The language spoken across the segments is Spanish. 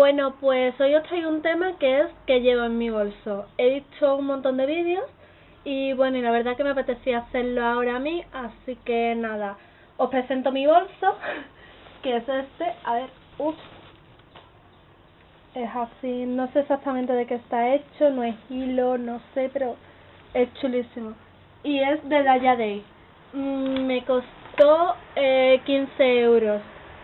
Bueno, pues hoy os traigo un tema que es que llevo en mi bolso. He visto un montón de vídeos y bueno, y la verdad que me apetecía hacerlo ahora a mí, así que nada, os presento mi bolso, que es este, a ver, es así, no sé exactamente de qué está hecho, no es hilo, no sé, pero es chulísimo. Y es de Daya Day. Me costó 15 euros.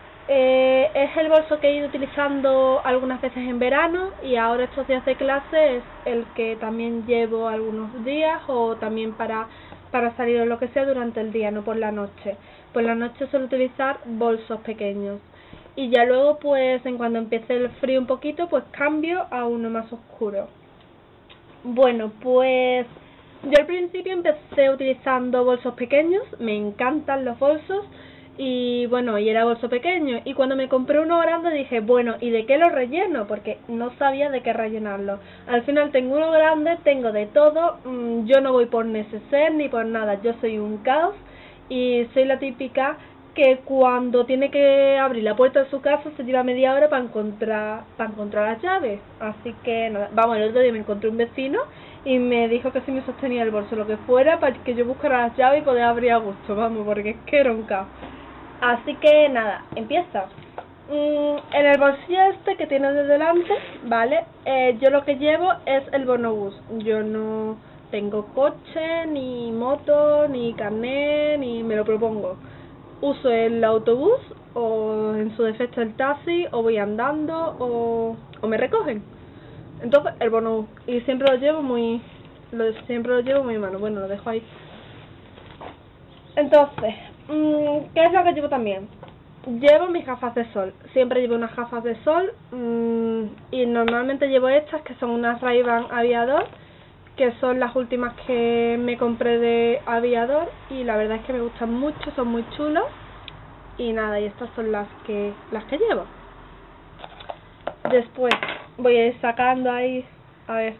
Es el bolso que he ido utilizando algunas veces en verano y ahora estos días de clase es el que también llevo algunos días o también para salir o lo que sea durante el día, no por la noche. Por la noche suelo utilizar bolsos pequeños y ya luego pues en cuando empiece el frío un poquito pues cambio a uno más oscuro. Bueno, pues yo al principio empecé utilizando bolsos pequeños, me encantan los bolsos y bueno, y era bolso pequeño y cuando me compré uno grande dije, bueno, ¿y de qué lo relleno? Porque no sabía de qué rellenarlo. Al final tengo uno grande, tengo de todo, yo no voy por neceser ni por nada, yo soy un caos y soy la típica que cuando tiene que abrir la puerta de su casa se lleva media hora para encontrar las llaves. Así que nada, vamos, el otro día me encontré un vecino y me dijo que si me sostenía el bolso lo que fuera para que yo buscara las llaves y poder abrir a gusto, vamos, porque es que era un caos. Así que nada, empieza. En el bolsillo este que tiene de delante, ¿vale? Yo lo que llevo es el bonobús. Yo no tengo coche, ni moto, ni carnet, ni me lo propongo. Uso el autobús o en su defecto el taxi o voy andando o me recogen. Entonces el bonobús y siempre lo llevo muy mano. Bueno, lo dejo ahí. Entonces, ¿qué es lo que llevo también? Llevo mis gafas de sol. Siempre llevo unas gafas de sol y normalmente llevo estas que son unas Ray-Ban Aviador, que son las últimas que me compré de Aviador y la verdad es que me gustan mucho, son muy chulas y nada, y estas son las que llevo. Después voy a ir sacando ahí, a ver,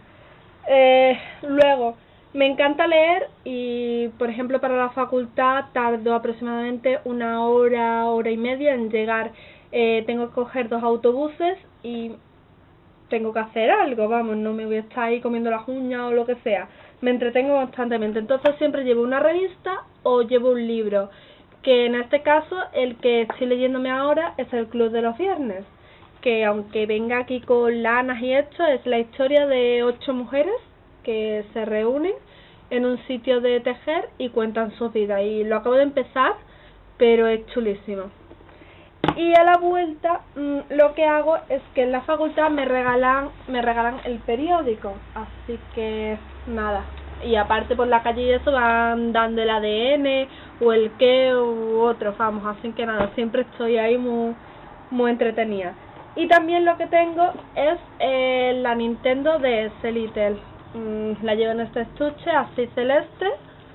luego me encanta leer y por ejemplo para la facultad tardo aproximadamente una hora y media en llegar. Tengo que coger 2 autobuses y tengo que hacer algo, vamos, no me voy a estar ahí comiendo las uñas o lo que sea, me entretengo constantemente, entonces siempre llevo una revista o llevo un libro, que en este caso el que estoy leyéndome ahora es El Club de los Viernes, que aunque venga aquí con lanas y esto, es la historia de 8 mujeres que se reúnen en un sitio de tejer y cuentan sus vidas, y lo acabo de empezar, pero es chulísimo. Y a la vuelta lo que hago es que en la facultad me regalan el periódico, así que nada, y aparte por la calle y eso van dando el ADN o el qué u otro, vamos, así que nada, siempre estoy ahí muy entretenida. Y también lo que tengo es la Nintendo DS Little, la llevo en este estuche así celeste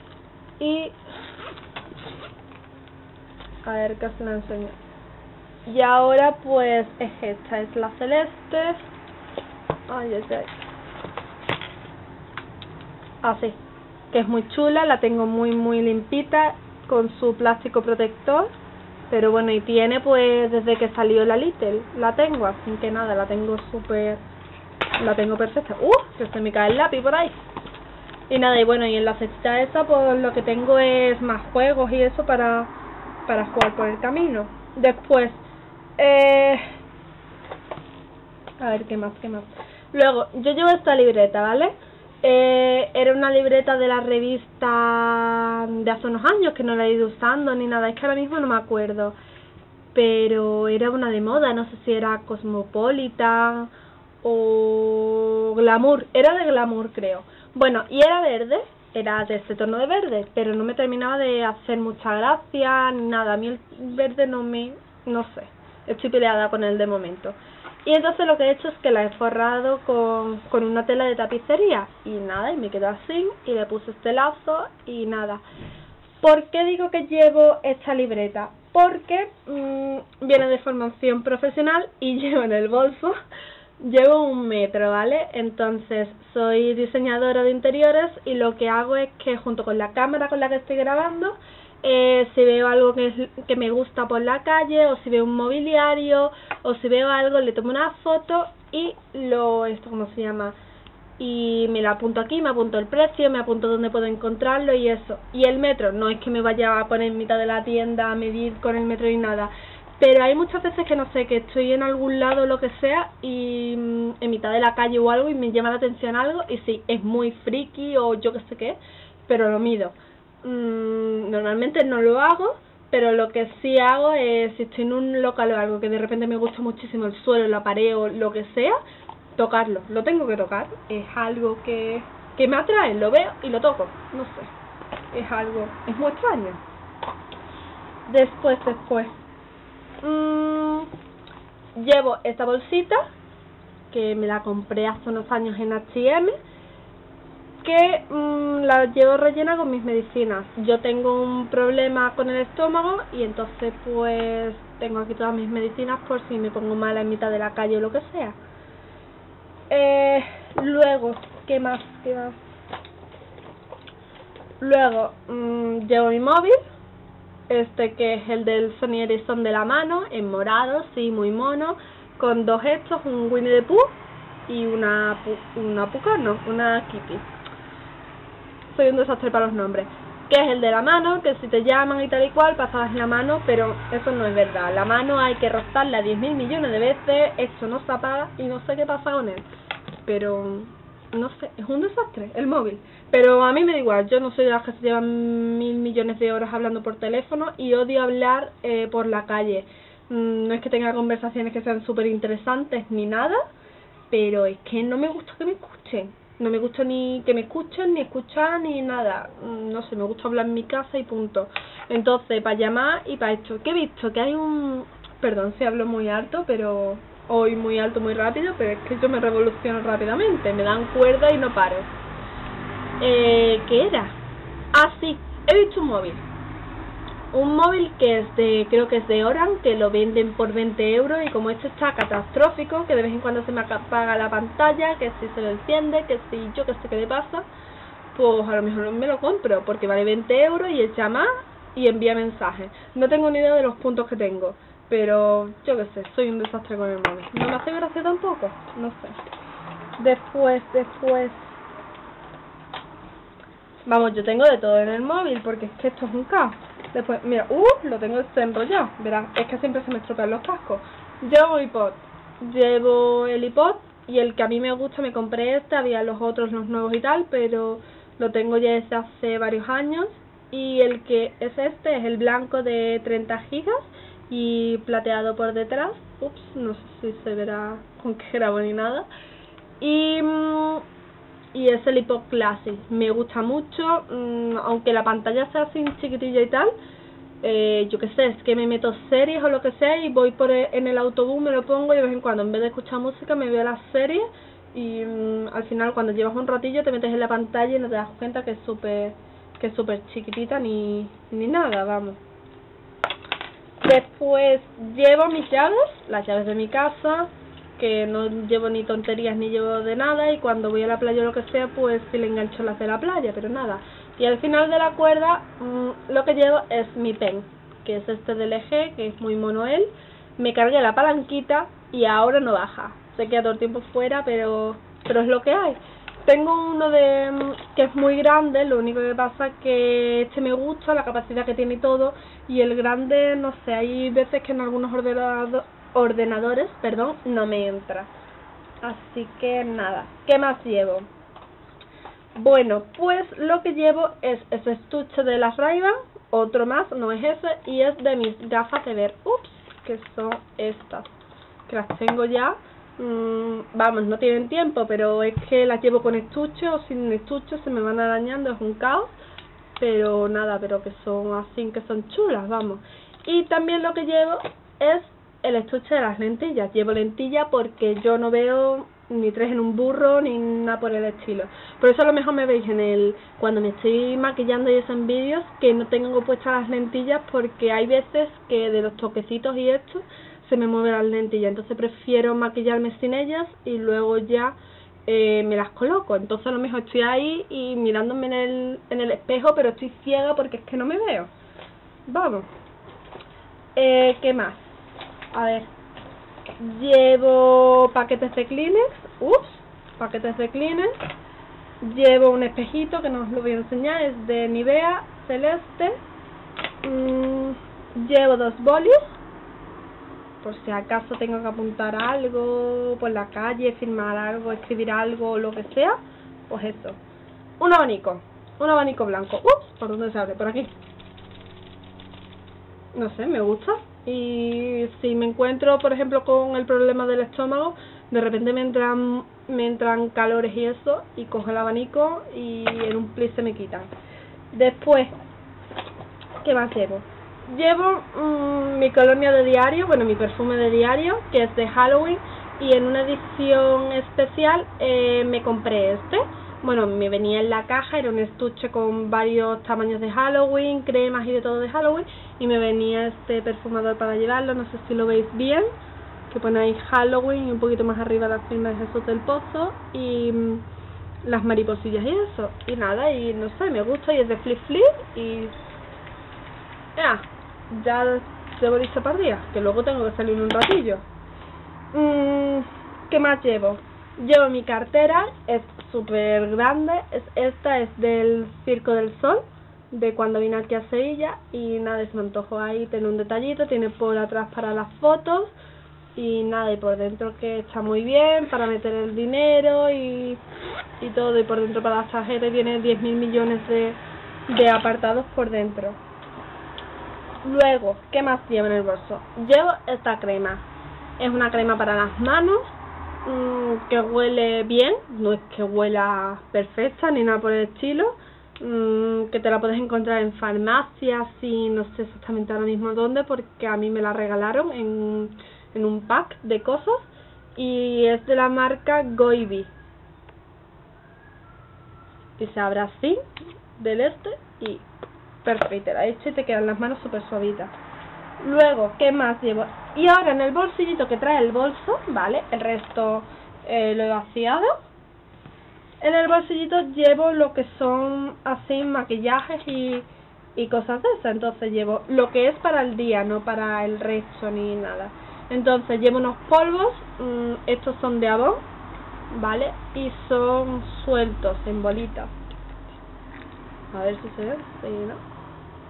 y a ver que os la enseño. Y ahora pues es esta, es la celeste. Ay. Así, que es muy chula, la tengo muy limpita con su plástico protector. Pero bueno, y tiene pues desde que salió la Little, la tengo, así que nada, la tengo perfecta. Que se me cae el lápiz por ahí. Y nada, y bueno, y en la cestita esa pues lo que tengo es más juegos y eso para jugar por el camino. Después a ver, ¿qué más? Luego, yo llevo esta libreta, ¿vale? Era una libreta de la revista de hace unos años que no la he ido usando ni nada, es que ahora mismo no me acuerdo. Pero era una de moda, no sé si era Cosmopolitan o Glamour, era de Glamour creo. Bueno, y era verde, era de este tono de verde, pero no me terminaba de hacer mucha gracia ni nada, a mí el verde no sé, estoy peleada con él de momento. Y entonces lo que he hecho es que la he forrado con una tela de tapicería y nada, y me quedó así y le puse este lazo y nada. ¿Por qué digo que llevo esta libreta? Porque viene de formación profesional y llevo en el bolso, llevo 1 metro, ¿vale? Entonces soy diseñadora de interiores y lo que hago es que junto con la cámara con la que estoy grabando si veo algo que me gusta por la calle, o si veo un mobiliario, o si veo algo, le tomo una foto y ¿cómo se llama? Y me la apunto aquí, me apunto el precio, me apunto dónde puedo encontrarlo y eso. Y el metro, no es que me vaya a poner en mitad de la tienda a medir con el metro ni nada, pero hay muchas veces que no sé, que estoy en algún lado o lo que sea y en mitad de la calle o algo y me llama la atención algo y sí, es muy friki o yo que sé qué, pero lo mido. Normalmente no lo hago, pero lo que sí hago es, si estoy en un local o algo que de repente me gusta muchísimo el suelo, la pared o lo que sea, tocarlo, lo tengo que tocar, es algo que me atrae, lo veo y lo toco, no sé, es muy extraño. Después, llevo esta bolsita, que me la compré hace unos años en H&M, que la llevo rellena con mis medicinas. Yo tengo un problema con el estómago y entonces pues tengo aquí todas mis medicinas por si me pongo mala en mitad de la calle o lo que sea. Luego, ¿qué más? Luego, llevo mi móvil, que es el del Sony Ericsson de la mano, en morado, sí, muy mono, con dos estos, un Winnie the Pooh y una Puka, no, una Kitty. Soy un desastre para los nombres. Que es el de la mano, que si te llaman y tal y cual, pasabas la mano, pero eso no es verdad. La mano hay que rozarla 10.000 millones de veces, esto no se apaga y no sé qué pasa con él. Pero, no sé, es un desastre, el móvil. Pero a mí me da igual, yo no soy de las que se llevan 1.000 millones de horas hablando por teléfono y odio hablar por la calle. No es que tenga conversaciones que sean súper interesantes ni nada, pero es que no me gusta que me escuchen. No me gusta ni que me escuchen, ni escuchar, ni nada. No sé, me gusta hablar en mi casa y punto. Entonces, para llamar y para esto, que he visto que hay un... Perdón si hablo muy alto, pero... Hoy muy alto, muy rápido, pero es que yo me revoluciono rápidamente. Me dan cuerda y no paro. ¿Qué era? Ah, sí, he visto un móvil. Un móvil que es creo que es de Orange, que lo venden por 20 euros y como este está catastrófico, que de vez en cuando se me apaga la pantalla, que si se lo enciende, que si yo que sé qué le pasa, pues a lo mejor me lo compro, porque vale 20 euros y es llamar y envía mensajes. No tengo ni idea de los puntos que tengo, pero yo que sé, soy un desastre con el móvil. No me hace gracia tampoco, no sé. Después... Vamos, yo tengo de todo en el móvil, porque es que esto es un caos. Después, mira, lo tengo enrollado, verás, es que siempre se me estropean los cascos. Llevo el iPod y el que a mí me gusta, me compré había los otros, los nuevos y tal, pero lo tengo ya desde hace varios años. Y el que es es el blanco de 30 gigas y plateado por detrás. No sé si se verá con qué grabo ni nada. Y es el iPod Classic, me gusta mucho, aunque la pantalla sea así chiquitilla y tal, yo qué sé, es que me meto series o lo que sea y voy en el autobús, me lo pongo y de vez en cuando en vez de escuchar música me veo las series y al final cuando llevas un ratillo te metes en la pantalla y no te das cuenta que es súper chiquitita ni nada, vamos. Después llevo mis llaves, las llaves de mi casa, que no llevo ni tonterías ni llevo de nada y cuando voy a la playa o lo que sea pues sí le engancho las de la playa, pero nada. Y al final de la cuerda lo que llevo es mi pen, que es este del LG, que es muy mono él. Me cargué la palanquita y ahora no baja, se queda todo el tiempo fuera, pero es lo que hay. Tengo uno que es muy grande, lo único que pasa es que este me gusta, la capacidad que tiene y todo, y el grande, no sé, hay veces que en algunos ordenadores, no me entra. Así que nada, ¿qué más llevo? Bueno, pues lo que llevo es ese estuche de las Ray-Ban, otro más, no es ese, y es de mis gafas de ver, que son estas, que las tengo ya. Vamos, no tienen tiempo, pero es que las llevo con estuche o sin estuche, se me van arañando, es un caos, pero nada, pero que son así, que son chulas, vamos. Y también lo que llevo es el estuche de las lentillas. Llevo lentillas porque yo no veo ni tres en un burro ni nada por el estilo. Por eso a lo mejor me veis cuando me estoy maquillando y eso en vídeos, que no tengo puestas las lentillas porque hay veces que de los toquecitos y esto se me mueven las lentillas, entonces prefiero maquillarme sin ellas y luego ya me las coloco. Entonces a lo mejor estoy ahí y mirándome en el espejo, pero estoy ciega porque es que no me veo. Vamos. ¿Qué más? A ver. Llevo paquetes de Kleenex. Paquetes de Kleenex. Llevo un espejito que no os lo voy a enseñar. Es de Nivea celeste. Llevo 2 bolis. Por si acaso tengo que apuntar algo por la calle, firmar algo, escribir algo, lo que sea. Pues eso. Un abanico blanco. ¿Por dónde se abre? Por aquí. No sé, me gusta. Y si me encuentro, por ejemplo, con el problema del estómago, de repente me entran calores y eso, y cojo el abanico y en un plis se me quitan. Después, ¿qué más llevo? Llevo mi colonia de diario, bueno, mi perfume de diario, que es de Halloween, y en una edición especial me compré este. Bueno, me venía en la caja, era un estuche con varios tamaños de Halloween, cremas y de todo de Halloween, y me venía este perfumador para llevarlo, no sé si lo veis bien, que pone ahí Halloween y un poquito más arriba las firmas de Jesús del Pozo y las mariposillas y eso, y nada, y no sé, me gusta y es de Flip Flip y ya debo irse para días, que luego tengo que salir un ratillo. ¿Qué más llevo? Llevo mi cartera, es súper grande, esta es del Circo del Sol, de cuando vine aquí a Sevilla, y nada, se me antojó ahí, tiene un detallito, tiene por atrás para las fotos, y nada, y por dentro que está muy bien, para meter el dinero y todo, y por dentro para las tarjetas tiene 10.000 millones de apartados por dentro. Luego, ¿qué más llevo en el bolso? Llevo esta crema, es una crema para las manos, que huele bien, no es que huela perfecta ni nada por el estilo, que te la puedes encontrar en farmacias y no sé exactamente ahora mismo dónde, porque a mí me la regalaron en un pack de cosas, y es de la marca Goibi y se abre así del y perfecto, la hecho y te quedan las manos súper suavitas. Luego, ¿qué más llevo? Y ahora en el bolsillito que trae el bolso, ¿vale? El resto lo he vaciado. En el bolsillito llevo lo que son así maquillajes y cosas de esas. Entonces llevo lo que es para el día, no para el resto ni nada. Entonces llevo unos polvos, estos son de Avon, ¿vale? Y son sueltos en bolitas. A ver si se ve, sí, ¿no?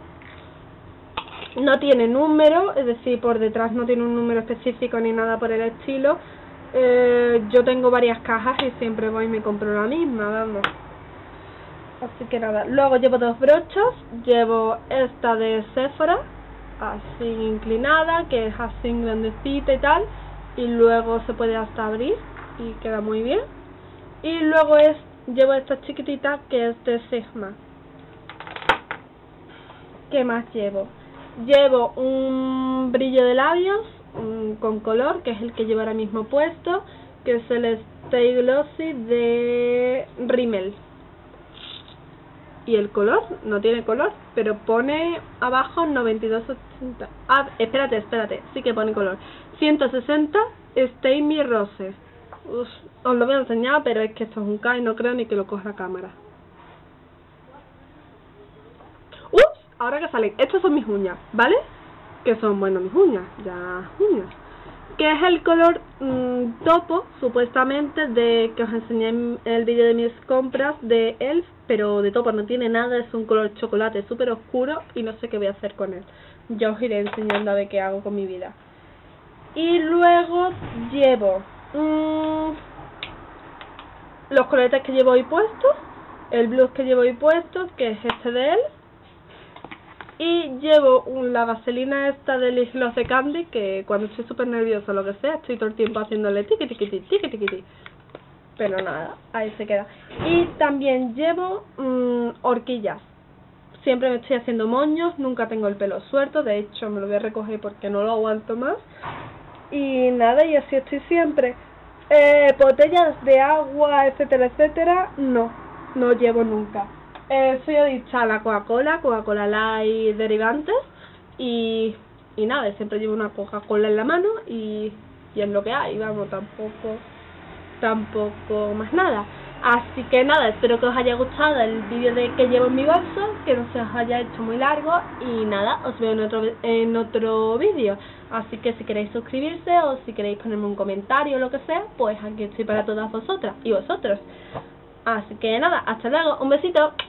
No tiene número, es decir, por detrás no tiene un número específico ni nada por el estilo. Yo tengo varias cajas y siempre voy y me compro la misma, vamos. Así que nada, luego llevo 2 brochas, llevo esta de Sephora, así inclinada, que es así grandecita y tal, y luego se puede hasta abrir y queda muy bien. Y luego llevo esta chiquitita que es de Sigma. ¿Qué más llevo? Llevo un brillo de labios con color, que es el que llevo ahora mismo puesto, que es el Stay Glossy de Rimmel. Y el color, no tiene color, pero pone abajo 9280. Espérate, sí que pone color. 160 Stay Me Rose. Os lo voy a enseñar, pero es que esto es un K y no creo ni que lo coja la cámara. Ahora que salen, estas son mis uñas, ¿vale? Que son, bueno, mis uñas, que es el color topo, supuestamente, de que os enseñé en el vídeo de mis compras de ELF, pero de topo no tiene nada, es un color chocolate súper oscuro y no sé qué voy a hacer con él. Ya os iré enseñando a ver qué hago con mi vida. Y luego llevo los coletes que llevo hoy puestos, el blues que llevo hoy puesto, que es este de ELF. Y llevo la vaselina esta de Lip Gloss de Candy, que cuando estoy súper nerviosa o lo que sea, estoy todo el tiempo haciéndole tiqui tiqui tiqui tiqui tiqui. Pero nada, ahí se queda. Y también llevo horquillas. Siempre me estoy haciendo moños, nunca tengo el pelo suelto, de hecho me lo voy a recoger porque no lo aguanto más. Y nada, y así estoy siempre. Botellas de agua, etcétera, etcétera, no llevo nunca. Soy adicta a la Coca-Cola Light derivantes y nada, siempre llevo una Coca-Cola en la mano y es lo que hay, vamos, tampoco más nada. Así que nada, espero que os haya gustado el vídeo de que llevo en mi bolso, que no se os haya hecho muy largo y nada, os veo en otro vídeo. Así que si queréis suscribirse o si queréis ponerme un comentario o lo que sea, pues aquí estoy para todas vosotras y vosotros. Así que nada, hasta luego, un besito.